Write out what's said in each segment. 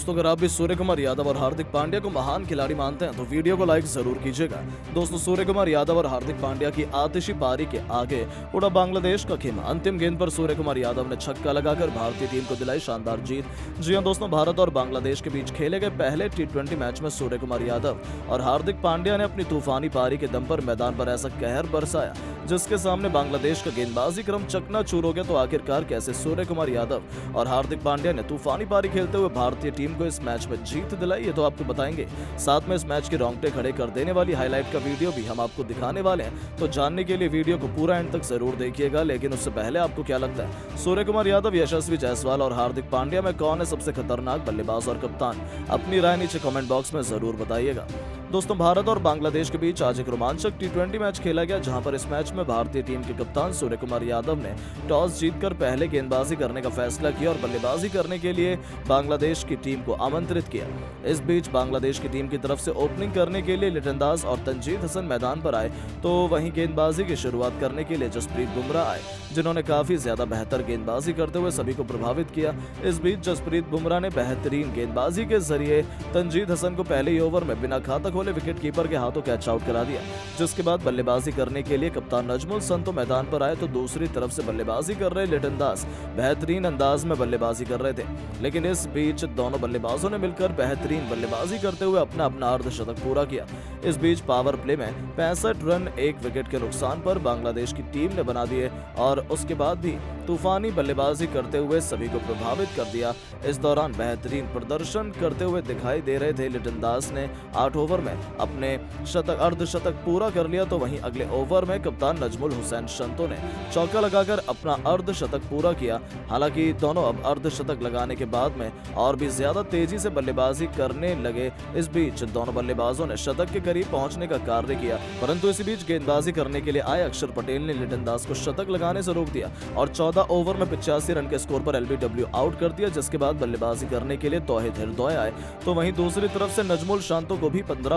दोस्तों अगर आप भी सूर्य कुमार यादव और हार्दिक पांड्या को महान खिलाड़ी मानते हैं तो वीडियो को लाइक जरूर कीजिएगा। दोस्तों सूर्य कुमार यादव और हार्दिक पांड्या की आतिशी पारी के आगे उड़ा बांग्लादेश का खेमा। अंतिम गेंद पर सूर्य कुमार यादव ने छक्का लगाकर भारतीय टीम को दिलाई शानदार जीत। जी हां दोस्तों, भारत और बांग्लादेश के बीच खेले गए पहले T20 मैच में सूर्य कुमार यादव और हार्दिक पांड्या ने अपनी तूफानी पारी के दम पर मैदान पर ऐसा कहर बरसाया जिसके सामने बांग्लादेश का गेंदबाजी क्रम चकनाचूर हो गया। तो आखिरकार कैसे सूर्य कुमार यादव और हार्दिक पांड्या ने तूफानी पारी खेलते हुए भारतीय टीम को इस मैच में जीत दिलाई, ये तो आपको बताएंगे। साथ में इस मैच के रोंगटे खड़े कर देने वाली हाईलाइट का वीडियो भी हम आपको दिखाने वाले हैं, तो जानने के लिए वीडियो को पूरा एंड तक जरूर देखिएगा। लेकिन उससे पहले आपको क्या लगता है, सूर्य कुमार यादव, यशस्वी जायसवाल और हार्दिक पांड्या में कौन है सबसे खतरनाक बल्लेबाज और कप्तान? अपनी राय नीचे कमेंट बॉक्स में जरूर बताइएगा। दोस्तों भारत और बांग्लादेश के बीच आज एक रोमांचक T20 मैच खेला गया, जहां पर इस मैच में भारतीय टीम के कप्तान सूर्य कुमार यादव ने टॉस जीतकर पहले गेंदबाजी करने का फैसला किया और बल्लेबाजी करने के लिए बांग्लादेश की टीम को आमंत्रित किया। इस बीच बांग्लादेश की टीम की तरफ से ओपनिंग करने के लिए लिटनदास और तंजीद हसन मैदान पर आए, तो वहीं गेंदबाजी की शुरुआत करने के लिए जसप्रीत बुमराह आए, जिन्होंने काफी ज्यादा बेहतर गेंदबाजी करते हुए सभी को प्रभावित किया। इस बीच जसप्रीत बुमराह ने बेहतरीन गेंदबाजी के जरिए तंजीद हसन को पहले ही ओवर में बिना खाता खोले विकेट कीपर के हाथों कैच आउट करा दिया, जिसके बाद बल्लेबाजी करने के लिए कप्तान नजमुल संतो मैदान पर आए, तो दूसरी तरफ से बल्लेबाजी कर रहे लिटनदास बेहतरीन अंदाज में बल्लेबाजी कर रहे थे। लेकिन इस बीच दोनों बल्लेबाजों ने मिलकर बेहतरीन बल्लेबाजी करते हुए अपना अर्धशतक पूरा किया। इस बीच पावर प्ले में 65 रन 1 विकेट के नुकसान पर बांग्लादेश की टीम ने बना दिए और उसके बाद भी तूफानी बल्लेबाजी करते हुए सभी को प्रभावित कर दिया। इस दौरान बेहतरीन प्रदर्शन करते हुए दिखाई दे रहे थे लिटनदास ने 8 ओवर में अपने अर्धशतक पूरा कर लिया, तो वहीं अगले ओवर में कप्तान नजमुल हुसैन संतो ने चौका लगाकर अपना अर्धशतक पूरा किया। हालांकि दोनों अब अर्धशतक लगाने के बाद में और भी ज्यादा तेजी से बल्लेबाजी करने लगे। इस बीच दोनों बल्लेबाजों ने शतक के करीब पहुंचने का कार्य किया, परंतु इसी बीच गेंदबाजी करने के लिए आए अक्षर पटेल ने लिटनदास को शतक लगाने से रोक दिया और 14 ओवर में 85 रन के स्कोर पर LBW आउट कर दिया, जिसके बाद बल्लेबाजी करने के लिए तौहीद हिरदौय आए। तो वहीं दूसरी तरफ से नजमुल शांतो को भी 15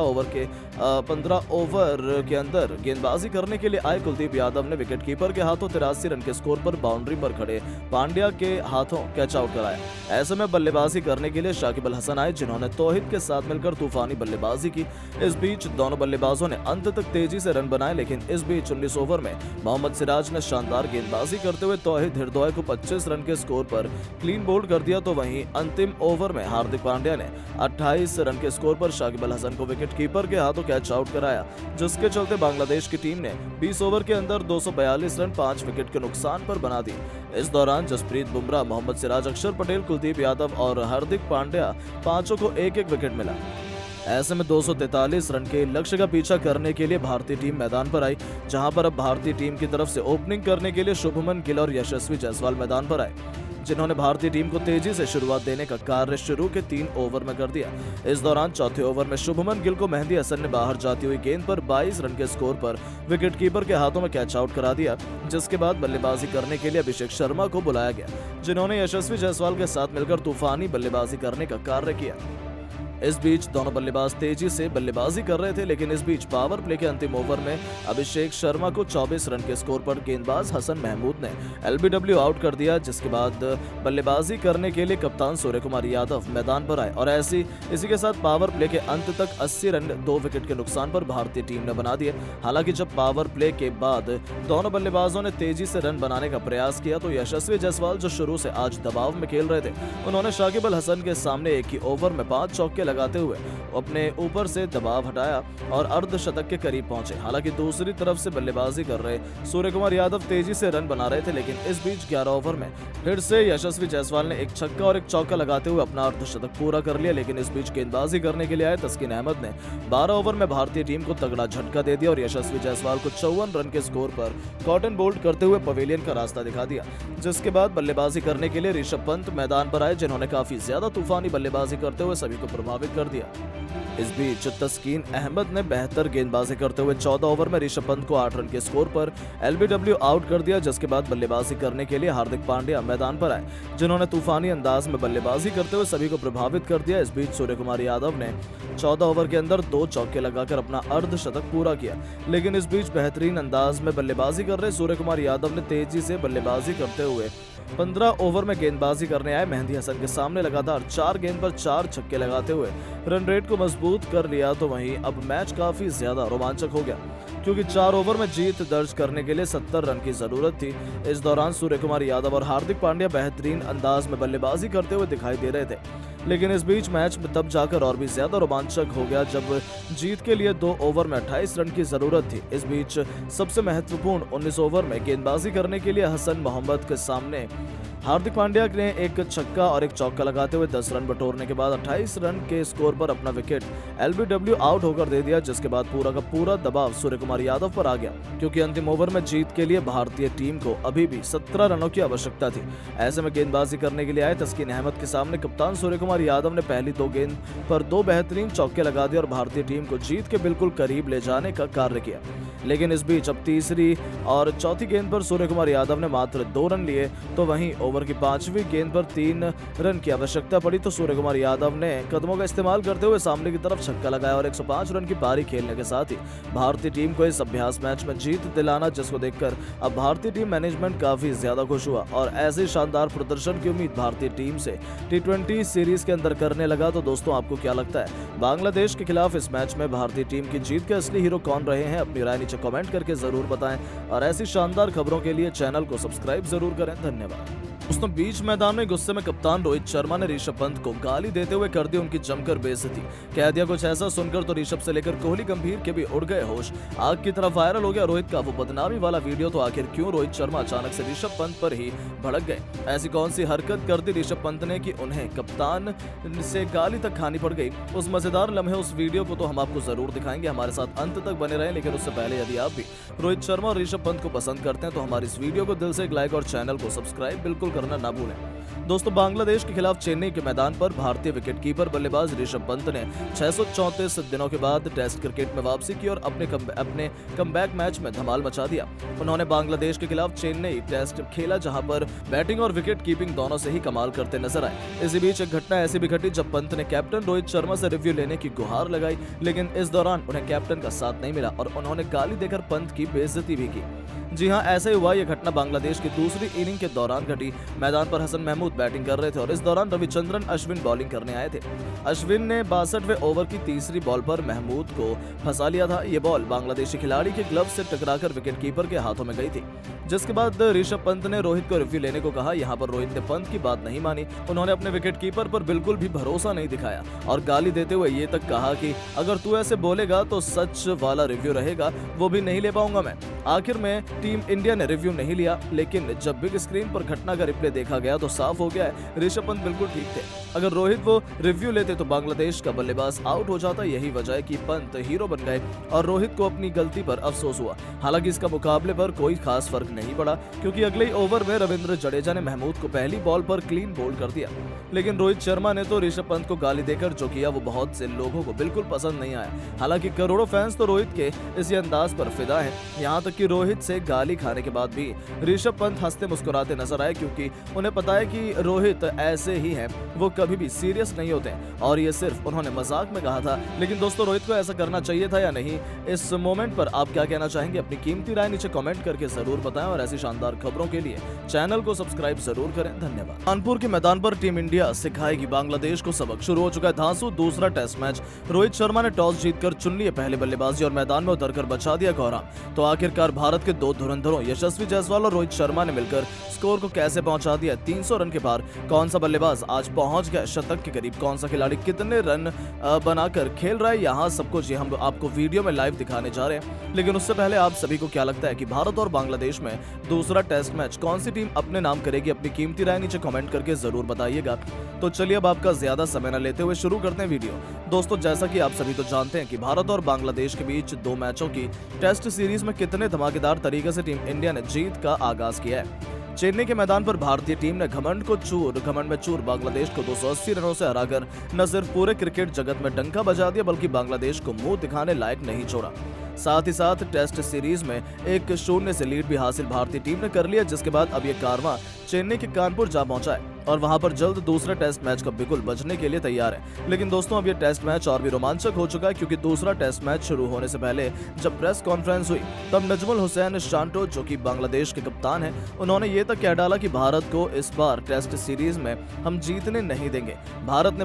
ओवर के अंदर गेंदबाजी करने के लिए आए कुलदीप यादव ने विकेट कीपर के हाथों 83 रन के स्कोर पर बाउंड्री पर खड़े पांड्या के हाथों कैच आउट कराया। ऐसे में बल्लेबाजी करने के लिए शाकिब अल हसन आए, जिन्होंने तौहीद के साथ मिलकर तूफानी बल्लेबाजी की। इस बीच दोनों बल्लेबाजों ने अंत तक तेजी से रन बनाए, लेकिन इस बीच 19 ओवर में मोहम्मद सिराज ने शानदार गेंदबाजी करते हुए तौहीद हिरदौय को 25 रन के स्कोर पर क्लीन बोल्ड कर दिया। तो वहीं अंतिम ओवर में हार्दिक पांड्या ने 28 रन के स्कोर पर शाकिब अल हसन को विकेट कीपर के हाथों कैच आउट कराया, जिसके चलते बांग्लादेश की टीम ने 20 ओवर के अंदर 242 रन 5 विकेट के नुकसान पर बना दी। इस दौरान जसप्रीत बुमराह, मोहम्मद सिराज, अक्षर पटेल, कुलदीप यादव और हार्दिक पांड्या पांचों को एक विकेट मिला। ऐसे में 243 रन के लक्ष्य का पीछा करने के लिए भारतीय टीम मैदान पर आई, जहां पर अब भारतीय टीम की तरफ से ओपनिंग करने के लिए शुभमन गिल और यशस्वी जायसवाल मैदान पर आए, जिन्होंने भारतीय टीम को तेजी से शुरुआत देने का कार्य शुरू के 3 ओवर में कर दिया। इस दौरान चौथे ओवर में शुभमन गिल को मेहदी हसन ने बाहर जाती हुई गेंद पर 22 रन के स्कोर पर विकेट कीपर के हाथों में कैच आउट करा दिया, जिसके बाद बल्लेबाजी करने के लिए अभिषेक शर्मा को बुलाया गया, जिन्होंने यशस्वी जायसवाल के साथ मिलकर तूफानी बल्लेबाजी करने का कार्य किया। इस बीच दोनों बल्लेबाज तेजी से बल्लेबाजी कर रहे थे, लेकिन इस बीच पावर प्ले के अंतिम ओवर में अभिषेक शर्मा को 24 रन के स्कोर पर गेंदबाज हसन महमूद ने LBW आउट कर दिया, जिसके बाद बल्लेबाजी करने के लिए कप्तान सूर्य कुमार यादव मैदान पर आए और इसी के साथ पावर प्ले के अंत तक 80 रन 2 विकेट के नुकसान पर भारतीय टीम ने बना दिए। हालांकि जब पावर प्ले के बाद दोनों बल्लेबाजों ने तेजी से रन बनाने का प्रयास किया, तो यशस्वी जायसवाल, जो शुरू से आज दबाव में खेल रहे थे, उन्होंने शाकिब अल हसन के सामने एक ही ओवर में 5 चौके लगाते हुए अपने ऊपर से दबाव हटाया और अर्धशतक के करीब पहुंचे। हालांकि दूसरी तरफ से बल्लेबाजी कर रहे सूर्य कुमार यादव तेजी से रन बना रहे थे, लेकिन इस बीच 11 ओवर में फिर से यशस्वी जायसवाल ने एक छक्का और एक चौका लगाते हुए अपना अर्धशतक पूरा कर लिया। लेकिन इस बीच गेंदबाजी करने के लिए आए तस्किन अहमद ने 12 ओवर में भारतीय टीम को तगड़ा झटका दे दिया और यशस्वी जायसवाल को 54 रन के स्कोर पर कॉटन बोल्ड करते हुए पवेलियन का रास्ता दिखा दिया, जिसके बाद बल्लेबाजी करने के लिए ऋषभ पंत मैदान पर आए, जिन्होंने काफी ज्यादा तूफानी बल्लेबाजी करते हुए सभी को प्रभावित साबित कर दिया। इस बीच तस्कीन अहमद ने बेहतर गेंदबाजी करते हुए 14 ओवर में ऋषभ पंत को 8 रन के स्कोर पर एलबीडब्ल्यू आउट कर दिया, जिसके बाद बल्लेबाजी करने के लिए हार्दिक पांड्या मैदान पर आए, जिन्होंने तूफानी अंदाज में बल्लेबाजी करते हुए सभी को प्रभावित कर दिया। इस बीच सूर्यकुमार यादव ने 14 ओवर के अंदर 2 चौके लगाकर अपना अर्धशतक पूरा किया। लेकिन इस बीच बेहतरीन अंदाज में बल्लेबाजी कर रहे सूर्यकुमार यादव ने तेजी से बल्लेबाजी करते हुए 15 ओवर में गेंदबाजी करने आए मेहदी हसन के सामने लगातार 4 गेंद पर 4 छक्के लगाते हुए रन रेट को मजबूत कर लिया। तो वहीं अब मैच काफी ज्यादा रोमांचक हो गया, क्योंकि 4 ओवर में जीत दर्ज करने के लिए 70 रन की जरूरत थी। इस दौरान सूर्यकुमार यादव और हार्दिक पांड्या बेहतरीन अंदाज में बल्लेबाजी करते हुए दिखाई दे रहे थे। लेकिन इस बीच मैच में तब जाकर और भी ज्यादा रोमांचक हो गया जब जीत के लिए 2 ओवर में 28 रन की जरूरत थी। इस बीच सबसे महत्वपूर्ण 19 ओवर में गेंदबाजी करने के लिए हसन मोहम्मद के सामने हार्दिक पांड्या ने एक छक्का और एक चौका लगाते हुए 10 रन बटोरने के बाद 28 रन के स्कोर पर अपना विकेट एलबीडब्ल्यू आउट होकर दे दिया, जिसके बाद पूरा का पूरा दबाव सूर्यकुमार यादव पर आ गया, क्योंकि अंतिम ओवर में जीत के लिए भारतीय टीम को अभी भी 17 रनों की आवश्यकता थी। ऐसे में गेंदबाजी करने के लिए आए तस्कीन अहमद के सामने कप्तान सूर्यकुमार यादव ने पहली 2 गेंद पर 2 बेहतरीन चौके लगा दिए और भारतीय टीम को जीत के बिल्कुल करीब ले जाने का कार्य किया। लेकिन इस बीच अब तीसरी और चौथी गेंद पर सूर्यकुमार यादव ने मात्र 2 रन लिए, तो वहीं ओवर की 5वीं गेंद पर 3 रन की आवश्यकता पड़ी तो सूर्यकुमार यादव ने कदमों का इस्तेमाल करते हुए सामने की तरफ छक्का लगाया और 105 रन की पारी खेलने के साथ ही भारतीय टीम को इस अभ्यास मैच में जीत दिलाना, जिसको देखकर अब भारतीय टीम मैनेजमेंट काफी ज्यादा खुश हुआ और ऐसे शानदार प्रदर्शन की उम्मीद भारतीय टीम से T20 सीरीज के अंदर करने लगा। तो दोस्तों, आपको क्या लगता है, बांग्लादेश के खिलाफ इस मैच में भारतीय टीम की जीत के असली हीरो कौन रहे हैं? अपनी राय नीचे कमेंट करके जरूर बताएं और ऐसी शानदार खबरों के लिए चैनल को सब्सक्राइब जरूर करें। धन्यवाद। दोस्तों, बीच मैदान में गुस्से में कप्तान रोहित शर्मा ने ऋषभ पंत को गाली देते हुए कर दी उनकी जमकर बेइज्जती। कह दिया कुछ ऐसा सुनकर तो ऋषभ से लेकर कोहली गंभीर के भी उड़ गए होश। आग की तरफ वायरल हो गया रोहित का वो बदनामी वाला वीडियो। तो आखिर क्यों रोहित शर्मा अचानक से ऋषभ पंत पर ही भड़क गए? ऐसी कौन सी हरकत कर दी ऋषभ पंत ने कि उन्हें कप्तान से गाली तक खानी पड़ गई? उस मजेदार लम्हे, उस वीडियो को तो हम आपको जरूर दिखाएंगे। हमारे साथ अंत तक बने रहें। लेकिन उससे पहले यदि आप भी रोहित शर्मा और ऋषभ पंत को पसंद करते हैं तो हमारी इस वीडियो को दिल से एक लाइक और चैनल को सब्सक्राइब बिल्कुल करना ना भूलें। दोस्तों, बांग्लादेश के खिलाफ चेन्नई के मैदान पर भारतीय विकेटकीपर बल्लेबाज ऋषभ पंत ने 634 दिनों के बाद टेस्ट क्रिकेट में वापसी की और अपने कमबैक मैच में धमाल मचा दिया। उन्होंने बांग्लादेश के खिलाफ चेन्नई टेस्ट खेला, जहां पर बैटिंग और विकेट कीपिंग दोनों से ही कमाल करते नजर आए। इसी बीच एक घटना ऐसी भी घटी जब पंत ने कैप्टन रोहित शर्मा से रिव्यू लेने की गुहार लगाई, लेकिन इस दौरान उन्हें कैप्टन का साथ नहीं मिला और उन्होंने गाली देकर पंत की बेइज्जती भी की। जी हां, ऐसे ही हुआ। यह घटना बांग्लादेश की दूसरी इनिंग के दौरान घटी। मैदान पर हसन महमूद बैटिंग कर रहे थे और इस दौरान रविचंद्रन अश्विन बॉलिंग करने आए थे। अश्विन ने 62वें ओवर की तीसरी बॉल पर महमूद को फंसा लिया था। ये बॉल बांग्लादेशी खिलाड़ी के ग्लव से टकराकर विकेटकीपर के हाथों में गई थी, जिसके बाद ऋषभ पंत ने रोहित को रिव्यू लेने को कहा। यहाँ पर रोहित ने पंत की बात नहीं मानी। उन्होंने अपने विकेटकीपर पर बिल्कुल भी भरोसा नहीं दिखाया और गाली देते हुए ये तक कहा कि अगर तू ऐसे बोलेगा तो सच वाला रिव्यू रहेगा, वो भी नहीं ले पाऊंगा मैं। आखिर में टीम इंडिया ने रिव्यू नहीं लिया, लेकिन जब बिग स्क्रीन पर घटना का रिप्ले देखा गया तो साफ हो गया है ऋषभ पंत बिल्कुल ठीक थे। अगर रोहित वो रिव्यू लेते तो बांग्लादेश का बल्लेबाज आउट हो जाता। यही वजह है कि पंत हीरो बन गए और रोहित को अपनी गलती पर अफसोस हुआ। हालांकि इसका मुकाबले पर कोई खास फर्क नहीं पड़ा, क्योंकि अगले ओवर में रविंद्र जडेजा ने महमूद को पहली बॉल पर क्लीन बोल्ड कर दिया। लेकिन रोहित शर्मा ने तो ऋषभ पंत को गाली देकर जो किया वो बहुत से लोगों को बिल्कुल पसंद नहीं आया। हालांकि करोड़ों फैंस तो रोहित के इस अंदाज पर फिदा है। यहाँ तक कि रोहित से गाली खाने के बाद भी ऋषभ पंत हंसते मुस्कुराते नजर आए, क्योंकि उन्हें पता है कि रोहित ऐसे ही हैं, वो कभी भी सीरियस नहीं होते और ये सिर्फ उन्होंने मजाक में कहा था। लेकिन दोस्तों, रोहित को ऐसा करना चाहिए था या नहीं? इस मोमेंट पर आप क्या कहना चाहेंगे? अपनी कीमती राय नीचे कमेंट करके जरूर बताएं और ऐसी शानदार खबरों के लिए चैनल को सब्सक्राइब जरूर करें। धन्यवाद। कानपुर के मैदान पर टीम इंडिया सिखाएगी बांग्लादेश को सबक। शुरू हो चुका है धांसू दूसरा टेस्ट मैच। रोहित शर्मा ने टॉस जीतकर चुन लिए पहले बल्लेबाजी और मैदान में उतरकर बचा दिया कोहराम। तो आखिरकार भारत के 2 धुरंधरों यशस्वी जायसवाल और रोहित शर्मा ने मिलकर स्कोर को कैसे पहुंचा दिया 300 रन के पार? कौन सा बल्लेबाज आज पहुंच गया शतक के करीब? कौन सा खिलाड़ी कितने रन बनाकर खेल रहा है? यहाँ सब कुछ हम आपको वीडियो में लाइव दिखाने जा रहे हैं। लेकिन उससे पहले आप सभी को क्या लगता है कि भारत और बांग्लादेश में दूसरा टेस्ट मैच कौन सी टीम अपने नाम करेगी? अपनी कीमती राय नीचे कमेंट करके जरूर बताइएगा। तो चलिए अब आपका ज्यादा समय न लेते हुए शुरू करते हैं वीडियो। दोस्तों, जैसा कि आप सभी तो जानते हैं कि भारत और बांग्लादेश के बीच 2 मैचों की टेस्ट सीरीज में कितने धमाकेदार तरीके से टीम इंडिया ने जीत का आगाज किया है। चेन्नई के मैदान पर भारतीय टीम ने घमंड में चूर बांग्लादेश को 280 रनों से हराकर न सिर्फ पूरे क्रिकेट जगत में डंका बजा दिया बल्कि बांग्लादेश को मुंह दिखाने लायक नहीं छोड़ा। साथ ही साथ टेस्ट सीरीज में 1-0 से लीड भी हासिल भारतीय टीम ने कर लिया, जिसके बाद अब ये कारवां चेन्नई के कानपुर जा पहुंचा है और वहां पर जल्द दूसरे टेस्ट मैच का बिगुल बजने के लिए तैयार है। लेकिन दोस्तों, अब ये टेस्ट मैच और भी रोमांचक हो चुका है, क्योंकि दूसरा टेस्ट मैच शुरू होने से पहले जब प्रेस कॉन्फ्रेंस हुई तब नजमुल हुसैन शांटो, जो कि बांग्लादेश के कप्तान हैं, उन्होंने ये तक कह डाला कि भारत को इस बार टेस्ट सीरीज में हम जीतने नहीं देंगे। भारत ने